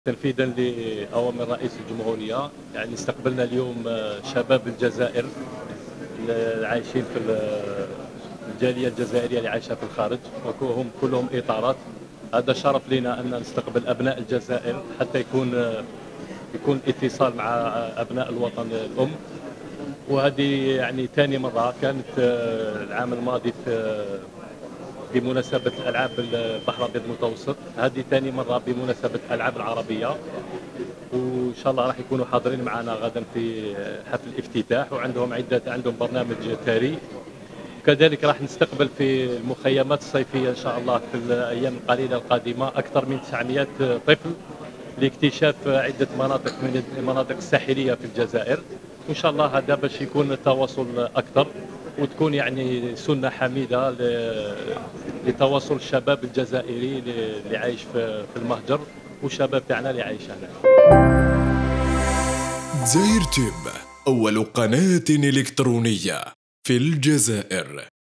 تنفيذا لأوامر رئيس الجمهورية، يعني استقبلنا اليوم شباب الجزائر العايشين في الجالية الجزائرية اللي عايشة في الخارج، وهم كلهم إطارات. هذا شرف لنا أن نستقبل أبناء الجزائر حتى يكون اتصال مع أبناء الوطن الأم. وهذه يعني ثاني مرة، كانت العام الماضي بمناسبة ألعاب البحر الأبيض المتوسط، هذه ثاني مرة بمناسبة الألعاب العربية، وإن شاء الله راح يكونوا حاضرين معنا غدا في حفل الافتتاح، عندهم برنامج ثري. وكذلك راح نستقبل في المخيمات الصيفية إن شاء الله في الأيام القليلة القادمة أكثر من 900 طفل لاكتشاف عدة مناطق من المناطق الساحلية في الجزائر. وإن شاء الله هذا باش يكون التواصل أكثر، وتكون يعني سنة حميدة لتواصل الشباب الجزائري اللي عايش في المهجر، والشباب تاعنا اللي عايش هنا. دزاير تيب، أول قناة إلكترونية في الجزائر.